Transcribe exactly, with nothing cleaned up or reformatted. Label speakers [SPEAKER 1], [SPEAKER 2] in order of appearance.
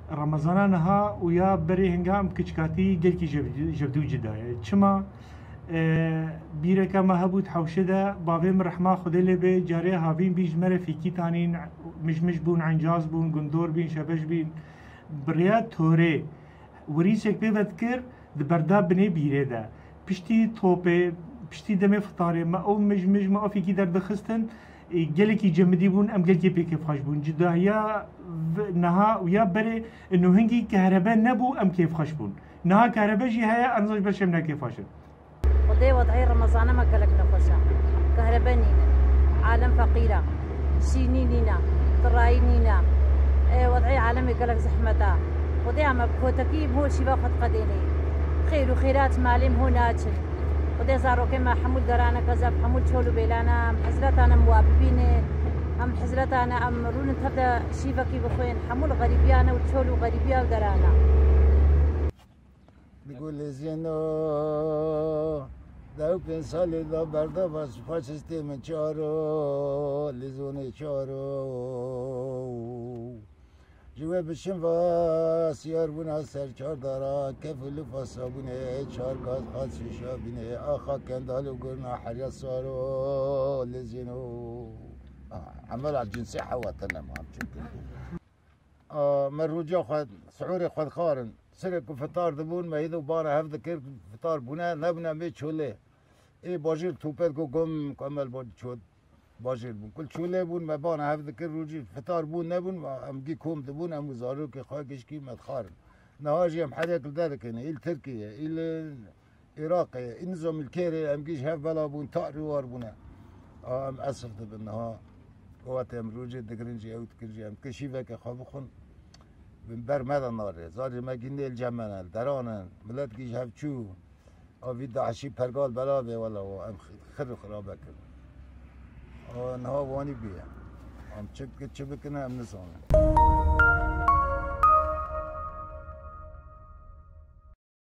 [SPEAKER 1] رمضان نها ويا بري هنگام كچكاتي جلكي جبدو جدايا چما بيركا ما هبوت حوشده بابي رحمه خدي لبي جاري هابين بيج مره فيكي تانين مش مش بون عنجاز بون گندور بين شبش بين بريا توري وريسك بي بذكر دبردا بني بيره ده پشتی توپه پشتی دم فطاره ما او مج مج ما فيكي در دخستن جلكي جمدي بون ام جلكي بيك فاش بون جدا يا نها ويا بري انه هنجي كهرباء نبو ام كيف خش بون نها كهرباء جي هيا انزج بشمنا كيف فاشل
[SPEAKER 2] ودي وضعي رمضان ما قالك نفسها كهرباء نينا عالم فقيرة سيني نينا طراي نينا ايه وضعي عالمي قالك زحمته ودي عم بكوتكي هو شي باخد قديني خير وخيرات مالي هو ناتشل ودي زارو كما حمول درانا كذا حمول شولو بيلانا حزلات انا مواببيني هم حزلات انا ام رون تبدا شيفكي بخوين حمول غريبيانا وتشولو غريبيا ودرانا
[SPEAKER 3] بقول زينو دو پنج سالی دا برده باز فاشستی من چارو لیزونی چارو جوه بشم و سیار بونه سرچار دارا کفلو فاسا بونه چار گاز خاص شیشا بینه آخا کندالو گرنا حریا سارو لیزینو عمال على الجنسي حواتنا ما هم من رجع خد سعوري خد خارن سرق فطار دبون ما يدو بارا هفذ كير فطار بنا نبنا مي شوله اي باجير توبت كو قم كمل بود شود باجير بون كل شوله بون ما بانا هفذ كير رجع فطار بون نبون ام جي كوم دبون ام زارو كي خاكش كي مدخارن نهاجي ام حدا كل ذلك هنا ال تركيا ال العراقية النظام الكيري ام جيش هف بلا بون تاري وار بنا ام اسف بالنهار قوات ام رجع دقرنجي او تكرجي ام كشيفه كخابخون بر مدى ناره زاری مگینه الجمنه درانن ملت گیش هفچو آوید دعشی پرگال بلا به ولا و ام خر خرابه کرد آنها وانی بیه ام چه چه بکنه ام نسانه